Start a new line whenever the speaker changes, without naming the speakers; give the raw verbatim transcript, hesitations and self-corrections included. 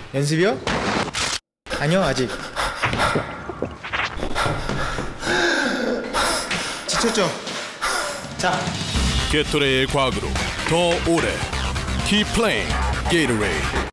연습이요? 아니요, 아직. 지쳤죠? 자.
게토레이의 과학으로 더 오래 Keep playing Gatorade.